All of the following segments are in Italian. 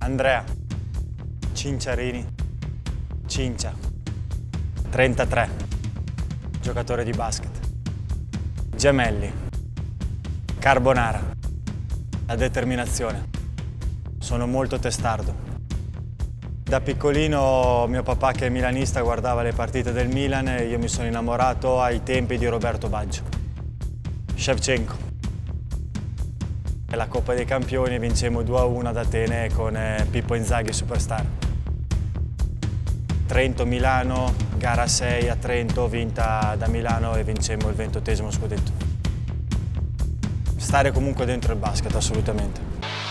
Andrea Cinciarini, Cincia, 33, giocatore di basket. Gemelli, Carbonara, la determinazione. Sono molto testardo. Da piccolino mio papà, che è milanista, guardava le partite del Milan e io mi sono innamorato ai tempi di Roberto Baggio. Shevchenko. La Coppa dei Campioni vincemmo 2-1 ad Atene con Pippo Inzaghi superstar. Trento-Milano, gara 6 a Trento, vinta da Milano e vincemmo il 28° scudetto. Stare comunque dentro il basket, assolutamente.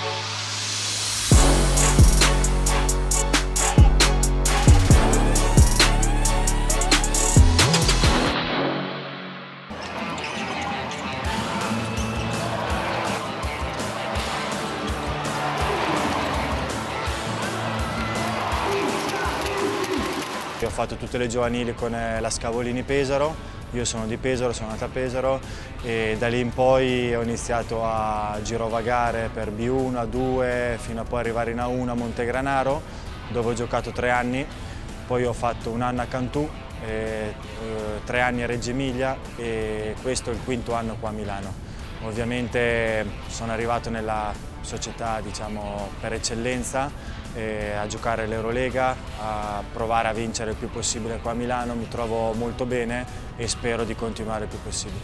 Ho fatto tutte le giovanili con la Scavolini Pesaro, io sono di Pesaro, sono nato a Pesaro e da lì in poi ho iniziato a girovagare per B1, A2 fino a poi arrivare in A1 a Montegranaro, dove ho giocato 3 anni, poi ho fatto un anno a Cantù, 3 anni a Reggio Emilia e questo è il 5° anno qua a Milano. Ovviamente sono arrivato nella società, diciamo, per eccellenza, a giocare l'Eurolega, a provare a vincere il più possibile qua a Milano. Mi trovo molto bene e spero di continuare il più possibile.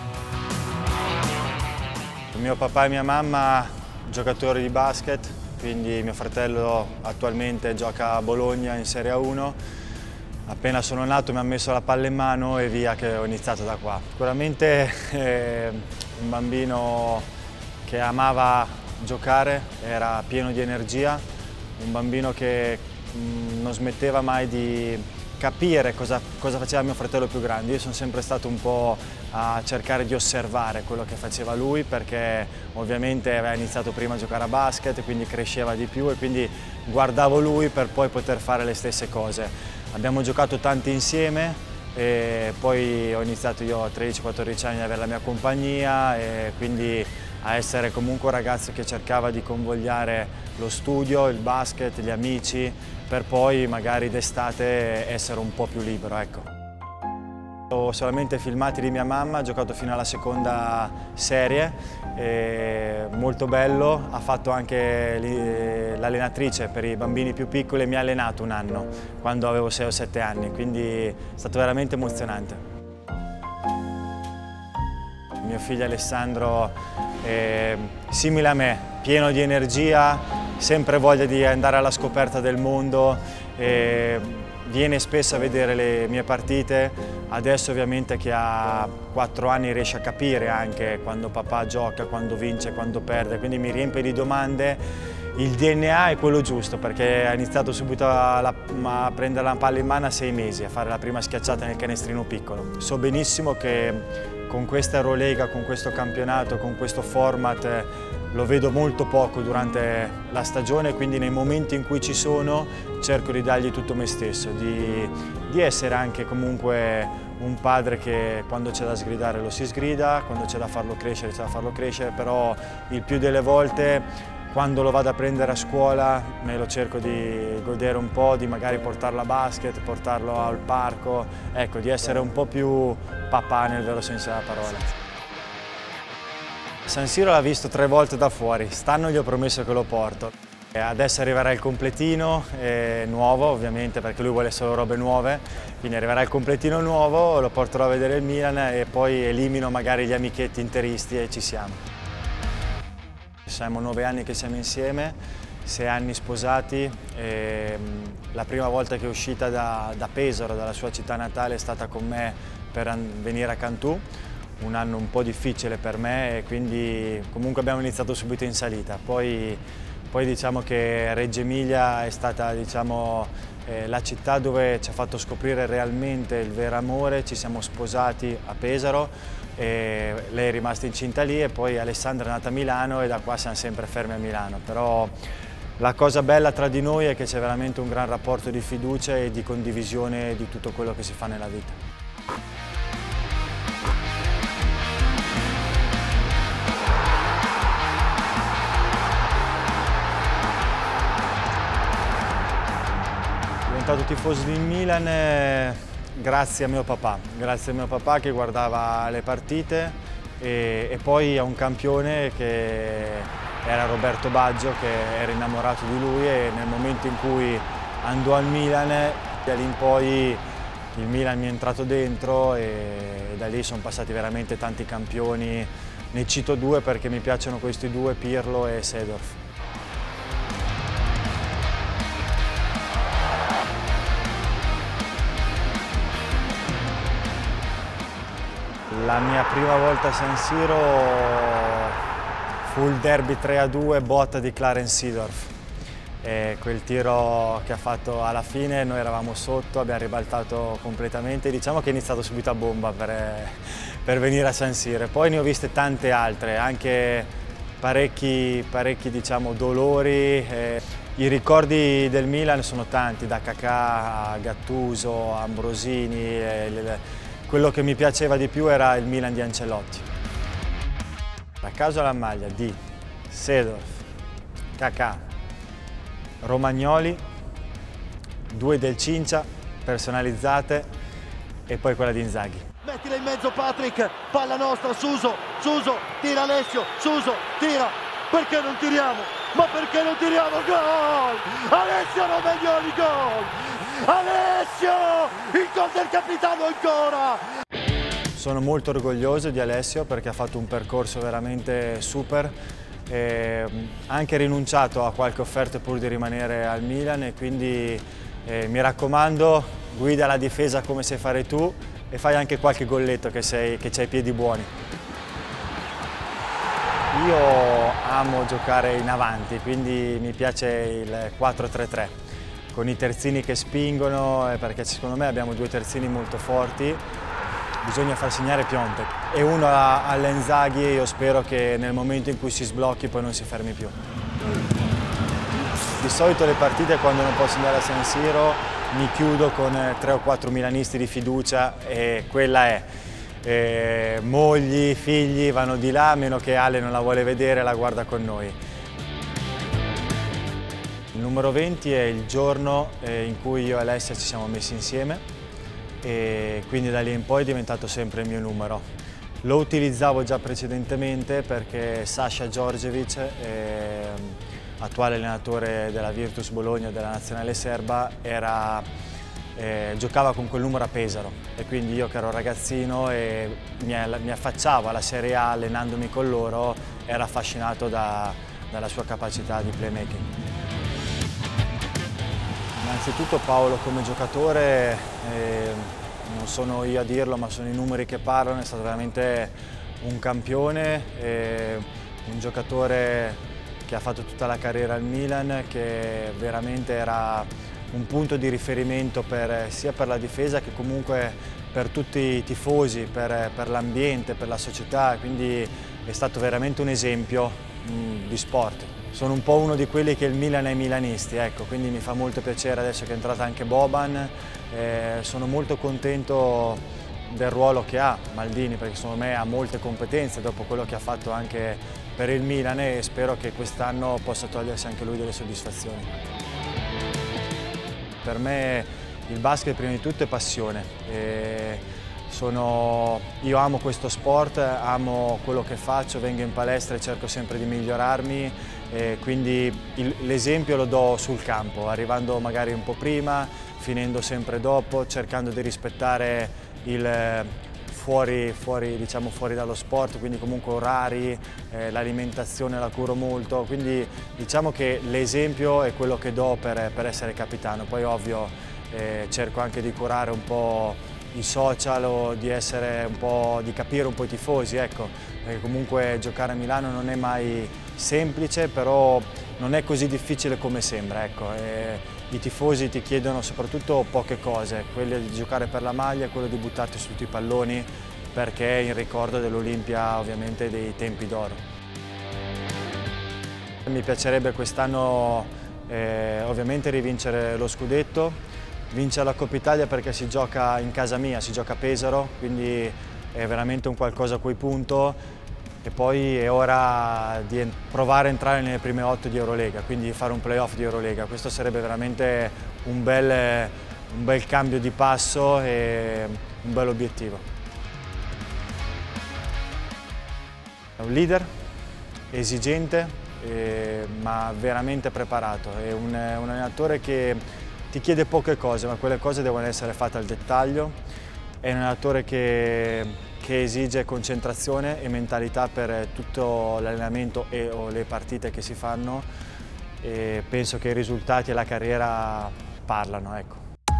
Mio papà e mia mamma giocatori di basket, quindi mio fratello attualmente gioca a Bologna in Serie A1. Appena sono nato mi ha messo la palla in mano e via che ho iniziato da qua. Sicuramente un bambino che amava giocare, era pieno di energia, un bambino che non smetteva mai di capire cosa faceva mio fratello più grande. Io sono sempre stato un po' a cercare di osservare quello che faceva lui, perché ovviamente aveva iniziato prima a giocare a basket, quindi cresceva di più e quindi guardavo lui per poi poter fare le stesse cose. Abbiamo giocato tanti insieme e poi ho iniziato io a 13-14 anni ad avere la mia compagnia e quindi a essere comunque un ragazzo che cercava di convogliare lo studio, il basket, gli amici, per poi magari d'estate essere un po' più libero, ecco. Ho solamente filmati di mia mamma, ha giocato fino alla 2ª serie, molto bello, ha fatto anche l'allenatrice per i bambini più piccoli e mi ha allenato un anno, quando avevo 6 o 7 anni, quindi è stato veramente emozionante. Mio figlio Alessandro è simile a me, pieno di energia, sempre voglia di andare alla scoperta del mondo, viene spesso a vedere le mie partite, adesso ovviamente che ha 4 anni riesce a capire anche quando papà gioca, quando vince, quando perde, quindi mi riempie di domande. Il DNA è quello giusto perché ha iniziato subito a prendere la palla in mano a 6 mesi, a fare la prima schiacciata nel canestrino piccolo. So benissimo che con questa Eurolega, con questo campionato, con questo format lo vedo molto poco durante la stagione, quindi nei momenti in cui ci sono cerco di dargli tutto me stesso, di essere anche comunque un padre che quando c'è da sgridare lo si sgrida, quando c'è da farlo crescere c'è da farlo crescere, però il più delle volte quando lo vado a prendere a scuola me lo cerco di godere un po', di magari portarlo a basket, portarlo al parco, ecco, di essere un po' più papà nel vero senso della parola. San Siro l'ha visto 3 volte da fuori, quest'anno gli ho promesso che lo porto. Adesso arriverà il completino nuovo, ovviamente, perché lui vuole solo robe nuove, quindi arriverà il completino nuovo, lo porterò a vedere il Milan e poi elimino magari gli amichetti interisti e ci siamo. Siamo 9 anni che siamo insieme, 6 anni sposati e la prima volta che è uscita da Pesaro, dalla sua città natale, è stata con me per venire a Cantù. Un anno un po' difficile per me e quindi comunque abbiamo iniziato subito in salita. Poi diciamo che Reggio Emilia è stata, diciamo, la città dove ci ha fatto scoprire realmente il vero amore. Ci siamo sposati a Pesaro, e lei è rimasta incinta lì e poi Alessandra è nata a Milano e da qua siamo sempre fermi a Milano. Però la cosa bella tra di noi è che c'è veramente un gran rapporto di fiducia e di condivisione di tutto quello che si fa nella vita. diventato tifoso del Milan grazie a mio papà che guardava le partite e poi a un campione che era Roberto Baggio, che era innamorato di lui, e nel momento in cui andò al Milan, da lì in poi il Milan mi è entrato dentro e da lì sono passati veramente tanti campioni. Ne cito due perché mi piacciono questi due, Pirlo e Seedorf. La mia prima volta a San Siro fu il derby 3-2, botta di Clarence Seedorf. E quel tiro che ha fatto alla fine, noi eravamo sotto, abbiamo ribaltato completamente, diciamo che è iniziato subito a bomba per venire a San Siro. Poi ne ho viste tante altre, anche parecchi diciamo, dolori. I ricordi del Milan sono tanti, da Kaká a Gattuso, a Ambrosini. Quello che mi piaceva di più era il Milan di Ancelotti. Da caso la maglia di Seedorf, Kaká, Romagnoli, 2 del Cincia, personalizzate, e poi quella di Inzaghi. Mettila in mezzo Patrick, palla nostra, Suso, tira Alessio, Suso, tira, perché non tiriamo? Ma perché non tiriamo? Gol! Alessio Romagnoli, gol! Alessio, il gol del capitano ancora! Sono molto orgoglioso di Alessio perché ha fatto un percorso veramente super, ha anche rinunciato a qualche offerta pur di rimanere al Milan, e quindi mi raccomando, guida la difesa come sai fare tu e fai anche qualche golletto che c'hai i piedi buoni. Io amo giocare in avanti, quindi mi piace il 4-3-3, con i terzini che spingono, perché secondo me abbiamo 2 terzini molto forti. Bisogna far segnare Piontek e uno all'Inzaghi, e io spero che nel momento in cui si sblocchi poi non si fermi più. Di solito le partite, quando non posso andare a San Siro, mi chiudo con 3 o 4 milanisti di fiducia, e quella è. Mogli, figli vanno di là, a meno che Ale non la vuole vedere, la guarda con noi. Il numero 20 è il giorno in cui io e Alessia ci siamo messi insieme, e quindi da lì in poi è diventato sempre il mio numero. Lo utilizzavo già precedentemente perché Sasha Djordjevic, attuale allenatore della Virtus Bologna e della nazionale serba, giocava con quel numero a Pesaro, e quindi io che ero ragazzino e mi affacciavo alla Serie A allenandomi con loro, ero affascinato dalla sua capacità di playmaking. Innanzitutto Paolo come giocatore, non sono io a dirlo ma sono i numeri che parlano, è stato veramente un campione, un giocatore che ha fatto tutta la carriera al Milan, che veramente era un punto di riferimento sia per la difesa che comunque per tutti i tifosi, per l'ambiente, per la società, quindi è stato veramente un esempio di sport. Sono un po' uno di quelli che il Milan è ai milanisti, ecco, quindi mi fa molto piacere adesso che è entrata anche Boban. Sono molto contento del ruolo che ha Maldini, perché secondo me ha molte competenze dopo quello che ha fatto anche per il Milan, e spero che quest'anno possa togliersi anche lui delle soddisfazioni. Per me il basket prima di tutto è passione. Io amo questo sport, amo quello che faccio, vengo in palestra e cerco sempre di migliorarmi, quindi l'esempio lo do sul campo, arrivando magari un po' prima, finendo sempre dopo, cercando di rispettare il fuori dallo sport, quindi comunque orari, l'alimentazione la curo molto, quindi diciamo che l'esempio è quello che do per essere capitano. Poi ovvio cerco anche di curare un po' i social, o di capire un po' i tifosi, ecco, perché comunque giocare a Milano non è mai semplice, però non è così difficile come sembra, ecco. I tifosi ti chiedono soprattutto poche cose, quello di giocare per la maglia, quello di buttarti su tutti i palloni, perché è in ricordo dell'Olimpia ovviamente dei tempi d'oro. Mi piacerebbe quest'anno ovviamente rivincere lo scudetto, vincere la Coppa Italia perché si gioca in casa mia, si gioca a Pesaro, quindi è veramente un qualcosa a cui punto. e poi è ora di provare a entrare nelle prime 8 di Eurolega, quindi fare un playoff di Eurolega. Questo sarebbe veramente un bel cambio di passo e un bel obiettivo. È un leader esigente, ma veramente preparato. È un allenatore che ti chiede poche cose, ma quelle cose devono essere fatte al dettaglio. È un allenatore che esige concentrazione e mentalità per tutto l'allenamento o le partite che si fanno, e penso che i risultati e la carriera parlano, ecco.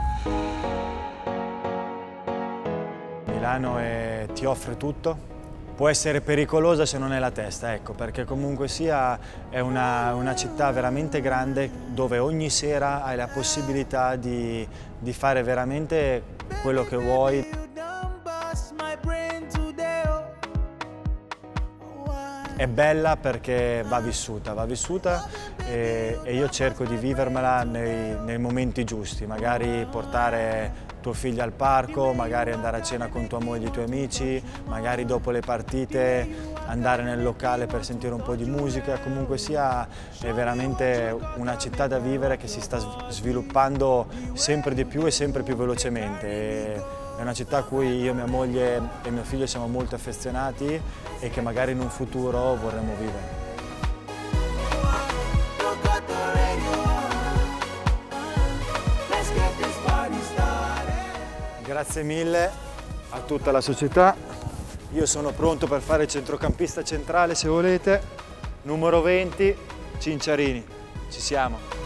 Milano ti offre tutto. Può essere pericolosa se non è la testa, ecco, perché comunque sia è una città veramente grande dove ogni sera hai la possibilità di fare veramente quello che vuoi. È bella perché va vissuta e io cerco di vivermela nei momenti giusti, magari portare tuo figlio al parco, magari andare a cena con tua moglie e i tuoi amici, magari dopo le partite andare nel locale per sentire un po' di musica. Comunque sia è veramente una città da vivere che si sta sviluppando sempre di più e sempre più velocemente. È una città a cui io, mia moglie e mio figlio siamo molto affezionati e che magari in un futuro vorremmo vivere. Grazie mille a tutta la società. Io sono pronto per fare il centrocampista centrale se volete. Numero 20, Cinciarini. Ci siamo.